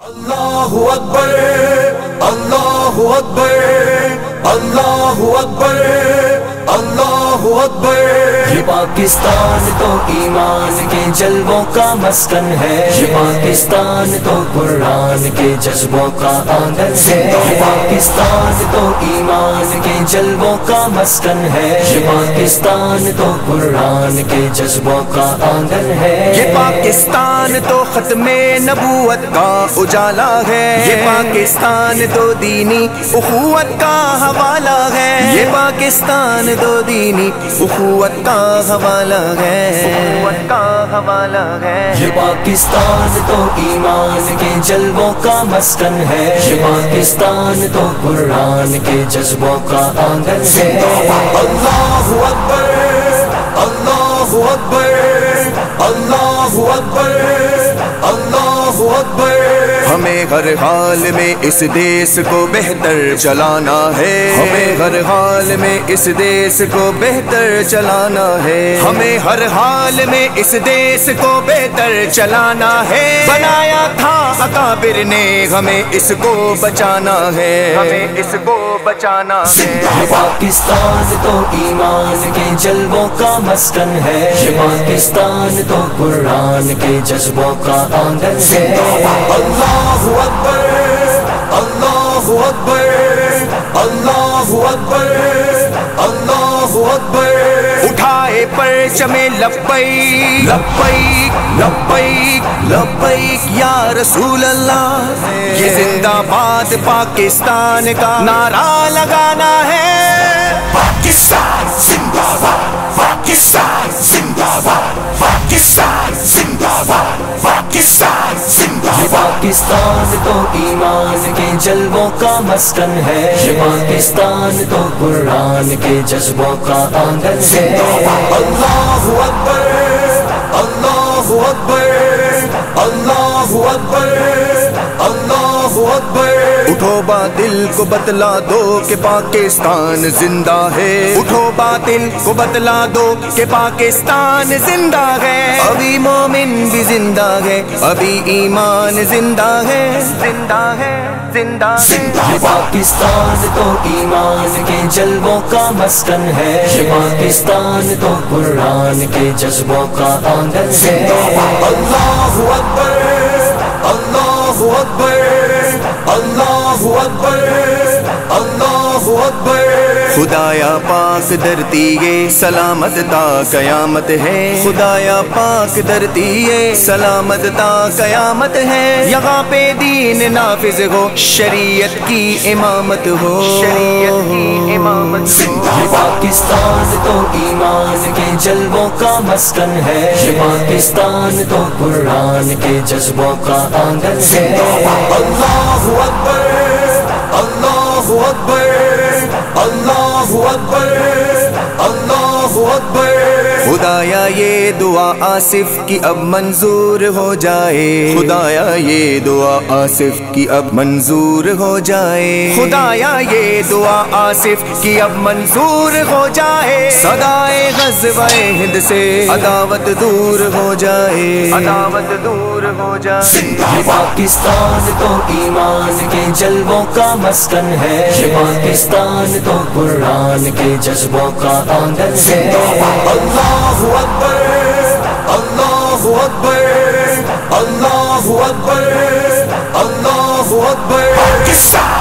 اللہ اکبر اللہ اکبر اللہ اکبر اللہ اکبر۔ یہ پاکستان تو ایمان کے جلووں کا مسکن ہے، یہ پاکستان تو قرآن کے جذبوں کا آنگن ہے، یہ پاکستان تو ایمان کے جلووں کا مسکن ہے، یہ پاکستان تو قرآن کے جذبوں کا آنگن ہے، یہ پاکستان تو ختم نبوت کا اجالا ہے، یہ پاکستان تو دینی اخوت کا حوالہ ہے، یہ پاکستان تو دینی اخوت کا حوالہ ہے، اخوت کا حوالہ ہے، یہ پاکستان تو ایمان کے جلووں کا مسکن ہے، یہ پاکستان تو قرآن کے جذبوں کا آنگن ہے۔ اللہ اکبر اللہ اکبر اللہ اکبر اللہ اکبر۔ ہمیں ہر حال میں اس دیس کو بہتر چلانا ہے، ہمیں ہر حال میں اس دیس کو بہتر چلانا ہے، ہمیں ہر حال میں اس دیس کو بہتر چلانا ہے، بنایا تھا اکابر نے ہمیں اس کو بچانا ہے، ہمیں اس کو بچانا ہے۔ یہ پاکستان تو ایمان کے جلووں کا مسکن ہے، یہ پاکستان تو قرآن کے جذبوں کا آنگن ہے۔ اللہ اکبر اللہ اکبر اللہ اکبر اللہ اکبر۔ اٹھائے پرچم لبیک لبیک لبیک لبیک یا رسول اللہ، یہ زندہ باد پاکستان کا نعرہ لگانا ہے۔ پاکستان زندہ باد پاکستان زندہ باد پاکستان زندہ باد پاکستان زندہ یہ پاکستان تو ایمان کے جلووں کا مسکن ہے، یہ پاکستان تو قرآن کے جذبوں کا آنگن ہے۔ اللہ اکبر اللہ اکبر اللہ اکبر اللہ اکبر۔ اٹھو باطل کو بتلا دو کہ پاکستان زندہ ہے، اٹھو باطل کو بتلا دو کہ پاکستان زندہ ہے، ابھی مومن بھی زندہ ہے، ابھی ایمان زندہ ہے، زندہ ہے زندہ ہے۔ یہ پاکستان تو ایمان کے جلووں کا مسکن ہے، یہ پاکستان تو قرآن کے جذبوں کا آنگن ہے۔ اللہ اکبر اللہ اکبر اللہ اکبر اللہ اکبر۔ خدایا پاک دھرتی یہ سلامت تا قیامت ہے، خدایا پاک دھرتی یہ سلامت تا قیامت ہے، یہاں پہ دین نافذ ہو، شریعت کی امامت ہو، شریعت کی امامت ہو۔ یہ پاکستان تو ایمان کے جلووں کا مسکن ہے، یہ پاکستان تو قرآن کے جذبوں کا آنگن ہے۔ اللہ اکبر اللہ اکبر اللہ اکبر اللہ اکبر۔ خدایا یہ دعا آصف کی اب منظور ہو جائے، خدایا یہ دعا آصف کی اب منظور ہو جائے، خدایا یہ دعا آصف کی اب منظور ہو جائے، صدائے غزوہ ہند سے عداوت دور ہو جائے، عداوت دور ہو جائے۔ یہ پاکستان تو ایمان کے جلووں کا مسکن ہے، یہ پاکستان تو قرآن کے جذبوں کا آنگن ہے۔ اللہ اکبر اللہ اکبر اللہ اکبر اللہ اکبر۔ پاکستان